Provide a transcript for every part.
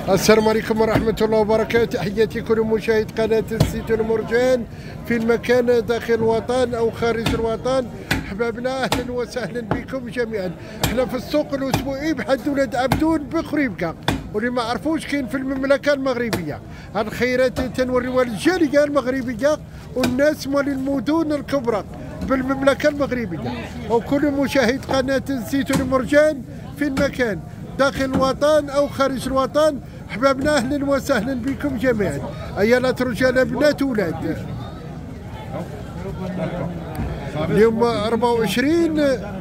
السلام عليكم ورحمة الله وبركاته. تحياتي كل مشاهد قناة الزيت والمرجان في المكان داخل الوطن أو خارج الوطن. أحبابنا أهلا وسهلا بكم جميعا. احنا في السوق الأسبوعي بحد ولاد عبدون بخريبكة، واللي ما عرفوش كاين في المملكة المغربية. هاد الخيرات تنوريوها للجالية المغربية والناس مال المدن الكبرى بالمملكة المغربية، وكل مشاهد قناة الزيت والمرجان في المكان داخل الوطن أو خارج الوطن. أحبابنا أهلا وسهلا بكم جميعا. أيالات رجال بنات ولاد. اليوم 24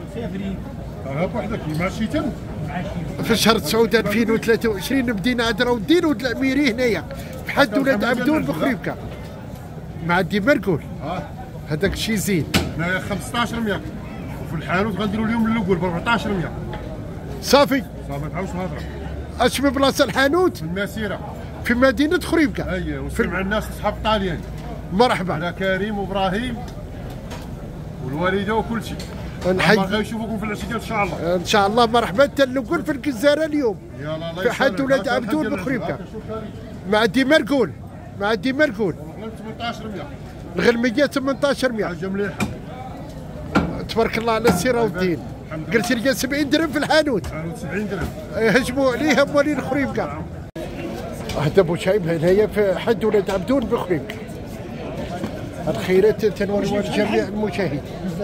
في شهر 9 2023. بدينا عند راودين ولد الأميري هنايا بحد ولاد عبدون بخريبكة مع دي مركول. هذاك الشيء زين. هنايا 1500 وفي الحانوت غنديروا اليوم الاول ب 1400. صافي ما تعاودش نهضر. اش من بلاصه الحانوت؟ في المسيره في مدينه خريبكة. اييه، ونسمع الناس اصحاب الطاليان. مرحبا على كريم وابراهيم والوالده وكل شيء. نحيي غيشوفوكم في العشيه ان شاء الله. ان شاء الله. مرحبا. تنقول في الجزيره اليوم يلا في حد ولاد عبدون بخريبكة مع دي مركول. مع دي مركول 1800 الغلميه 1800. حاجه مليحه تبارك الله على السي راودين. قلت لي 70 درهم في الحانوت. حانوت 70 درهم. يهجموا عليها موالين خريبكة. هذا ابو شايب هنايا في حد ولاد عبدون بخريبكة. الخيرات تنوروا لجميع المشاهدين.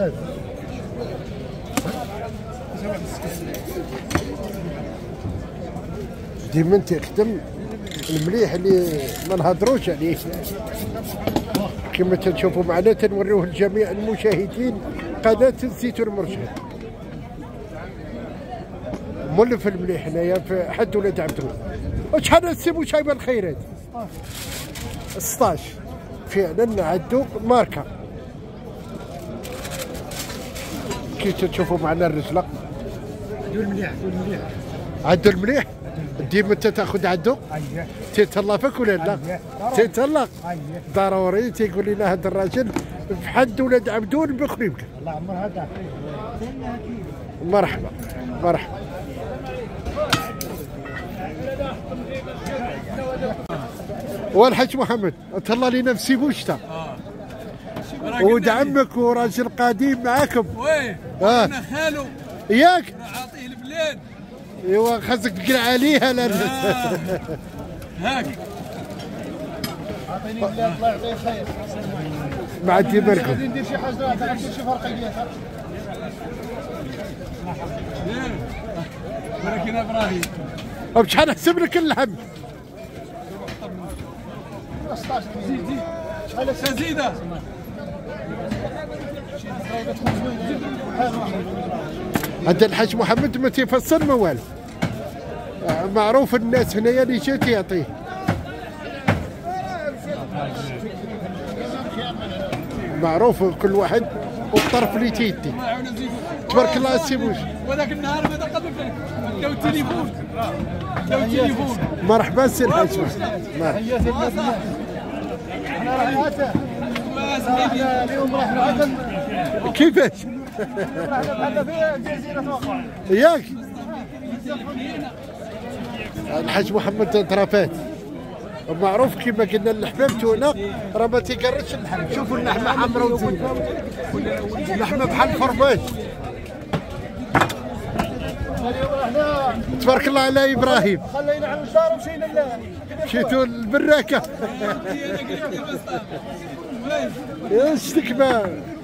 ديما تخدم المليح اللي ما نهضروش عليه كما تشوفوا معنا. تنوريوه لجميع المشاهدين قناة الزيت والمرجان. مولف المليح هنايا في حد ولاد عبدون. وشحال السي شايبه الخيرات؟ 16 فعلا. عدو ماركه كي تشوفوا معنا الرجله. عدو المليح. عدو المليح. ديما انت تاخذ عدو؟ اييه. تيتهلا فيك ولا لا؟ تيتهلا ضروري. تيقول لنا هذا الراجل في حد ولاد عبدون بخريبكة. الله عمر هذا. مرحبا مرحبا. والحاج محمد تهلا لي نفسي بوشتا. ولد عمك وراجل قديم معاكم. وي انا خالو ياك عاطيه البلاد. ايوا خاصك تقلع عليها لا هاك عطيني الله يعطيه خير. مع ديماركو. غادي ندير شي حاجه، غادي ندير شي فرقيه. ولكن ابراهيم بشحال نحسب لك اللحم؟ 16 زيد شحال زيده؟ هذا الحاج محمد ما تيفصل ما والو. معروف الناس هنايا اللي جات يعطيه. معروف كل واحد والطرف اللي تيدي. تبارك الله السي بوش. وذاك النهار ما تقدم فيك داو التليفون. داو التليفون. مرحبا سي الحاج. مرحبا. انا رحماته اليوم رحنا كيفاش؟ رحنا في جزيره وقع. ياك الحاج محمد طرافات معروف كما قلنا اللحمه بتونا راه ما تيقرش اللحم. شوفوا اللحمه حمراء وزينه، اللحمه بحال الفرماج. تبارك الله على ابراهيم. خلينا على الدار ومشينا مشيتوا للبراكه. شتك ما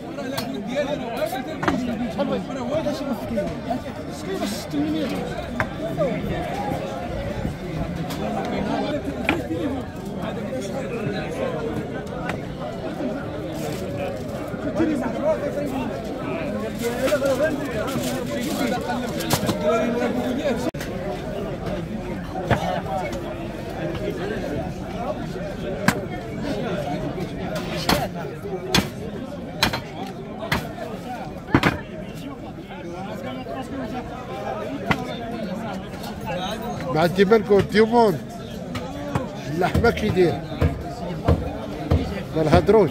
مع ديماركو ديوموند. اللحمه كي داير ما نهضروش.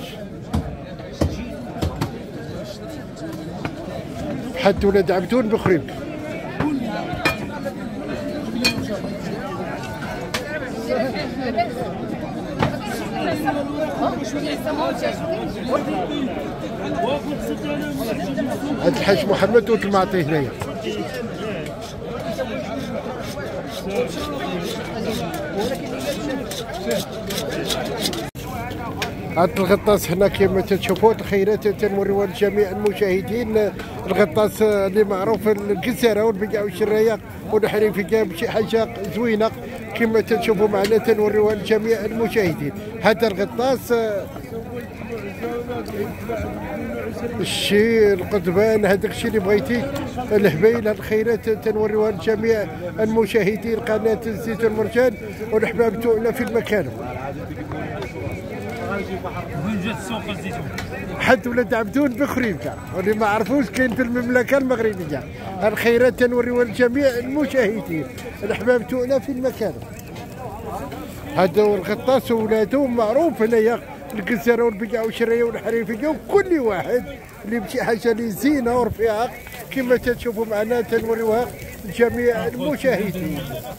حد ولاد عبدون بخريبكة. هاد الحاج محمد والمعطي هنايا. هاد الغطاس هنا كما تشوفوا الخيرات تنوريوها لجميع المشاهدين. الغطاس اللي معروف الجزيره والبيع والشرايه والحريفيه بشي حاجه زوينه كما تشوفوا معنا تنوريوها لجميع المشاهدين. هذا الغطاس الشي القضبان هذاك الشيء اللي بغيتي الهبيل. هاد الخيرات تنوريوها لجميع المشاهدين قناه الزيت والمرجان والاحباب تاعنا في المكان. وين جات سوق الزيتون؟ حد ولاد عبدون بخريبكا واللي ما عرفوش كاين في المملكه المغربيه. الخيرات تنوريوها لجميع المشاهدين الاحباب تاعنا في المكان. هذا هو الغطاس وولادو معروف هنايا الجزيره والبيع والشرايه والحريفيه وكل واحد اللي بشي حاجه اللي زينه ورفيعه كما تشوفوا معنا تنوريوها لجميع المشاهدين.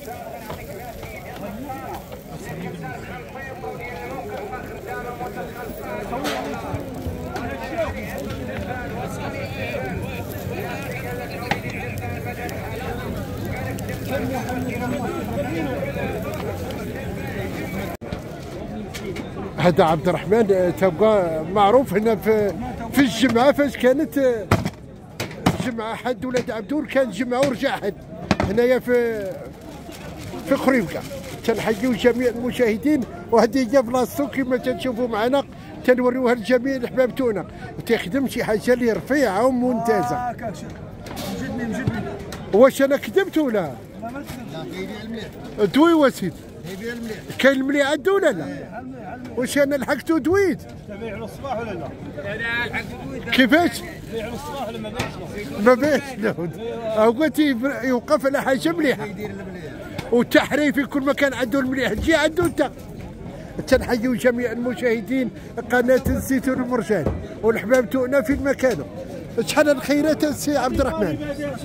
هذا عبد الرحمن تبقى معروف هنا في الجمعه. فاش كانت الجمعه حد ولاد عبدون كان جمعه ورجع حد هنايا في خريبكا. تنحيو جميع المشاهدين وهذه هي بلاصتو كما تشوفوا معنا تنوريوها لجميع الاحباب تاعنا وتخدم شي حاجه اللي رفيعه وممتازه. مجدني واش انا كذبت ولا؟ لا ما كذبت. دوي وسيد يبيع المليح. كاين المليح عنده ولا لا؟ واش انا لحقتو دويت؟ تبيع له الصباح ولا لا؟ انا لحقت دويت. كيفاش؟ تبيع له الصباح ولا ما بيعش له؟ ما بيعش له. اوقات يوقف على حاجه مليحه. يدير المليح. والتحرير في كل مكان عنده المليح تجي عنده انت. تنحيو جميع المشاهدين قناه الزيت والمرجان والاحباب تاعنا في المكان. شحال الخيرات السي عبد الرحمن؟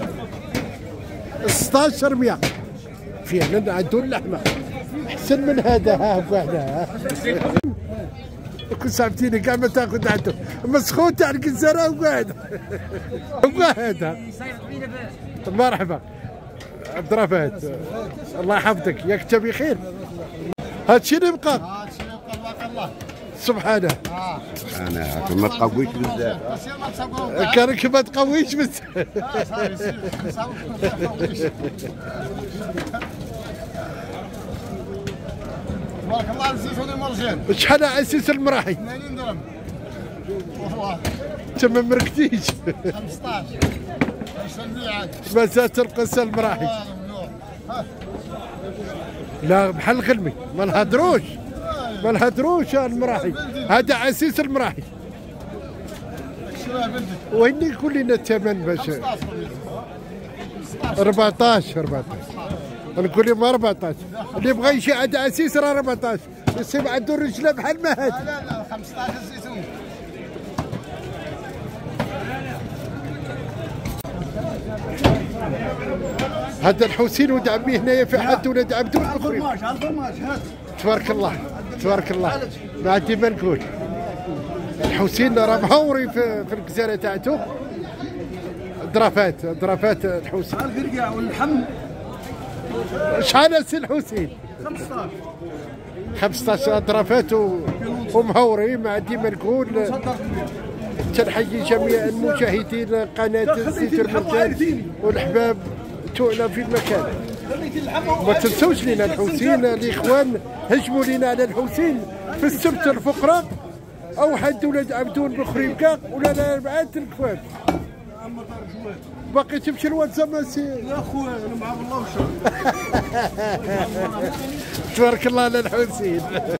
1600 فعلا عنده اللحمه احسن من هذا. ها هنا كنت صاحبتيني كاع ما تاخذ عنده مسخون تاع الجزيره وقاعد هذا. مرحبا عبد الرفات الله يحفظك ياك انت بخير. هادشي اللي بقى. هادشي اللي بقى باقي الله. سبحانه. سبحانه ما تقويش بزاف. كانك ما تقويش بزاف. تبارك الله الزيتون المرجان. شحال عسيس المراحي؟ 80 درهم. والله انت ما مركتيش. 15. اش نبيع عاد؟ مازال القصه المراحي. لا بحال الغلمي ما نهضروش المراحي. هذا عسيس المراحي. شراه بلدك. وين يقول لنا الثمن باش 14 نقول لهم 14 اللي بغى يجي عند عسيس راه 14 يصيب عنده الرجله بحال ما هاد. لا 15 زيتون. هذا الحسين ولد عمي هنايا في حد ولد عبدو البخري. الفرماج هات. تبارك الله ما عندي ما نقول. الحسين راه مهوري في الجزيره تاعته. درافات الحسين. القرقاع واللحم. شحال السي الحسين؟ 15 درافات ومهوري ما عندي ما نقول. تنحيي جميع المشاهدين قناه الزيت والمرجان والاحباب تاعنا في المكان. ما تنسوش لنا الحسين الاخوان هجموا لنا على الحسين في السبت الفقراء او حد ولاد عبدون بخريبكا ولا لا بعد الكفاف. باقي تمشي الواتساب سي يا خويا انا مع الله وشر. تبارك الله على الحسين.